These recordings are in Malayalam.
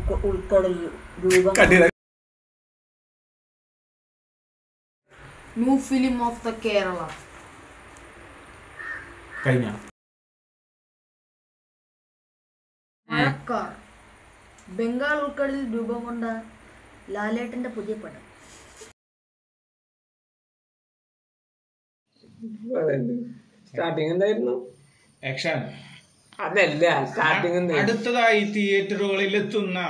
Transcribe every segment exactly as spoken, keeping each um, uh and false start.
ഉൾക്കടൽ രൂപം new film of the Kerala കഴിഞ്ഞ മഴക്കാർ ബംഗാൾ ഉൾക്കടലിൽ രൂപം കൊണ്ട ലാലേട്ടന്റെ പുതിയ പടം സ്റ്റാർട്ടിംഗ് എന്തായിരുന്നു ആക്ഷൻ അതല്ല സ്റ്റാർട്ടിംഗ് അടുത്തതായി തിയേറ്ററുകളിൽ എത്തുന്ന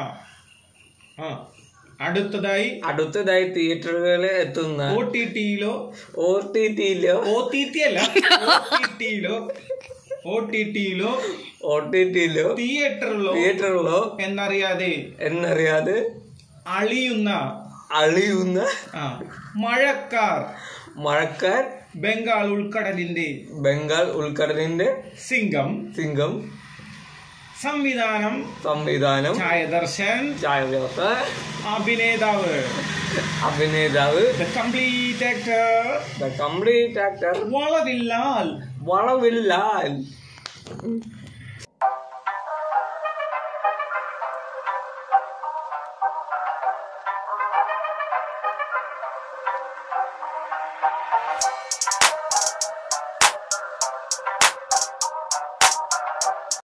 അടുത്തതായി അടുത്തതായി തിയേറ്ററുകളിൽ എത്തുന്ന ഒ ടി ടിയിലോ ഒ ടി ടിയിലോ ഒ ടി ടി അല്ല ഒ ടി ടിയിലോ ഒ ടി ടിയിലോ ഒ ടി ടിയിലോ തിയേറ്ററിലോ തിയേറ്ററിലോ എന്നറിയാതെ എന്നറിയാതെ അളിയുന്ന അളിയുന്ന മഴക്കാർ മഴക്കാർ ബംഗാൾ ഉൾക്കടലിന്റെ ബംഗാൾ ഉൾക്കടലിന്റെ സിംഗം സിംഗം സംവിധാനം സംവിധാനം ഛായാദർശൻ ഛായാദർശൻ അഭിനേതാവ് അഭിനേതാവ് the complete actor the complete actor വളവില്ലാൽ വളവില്ലാൽ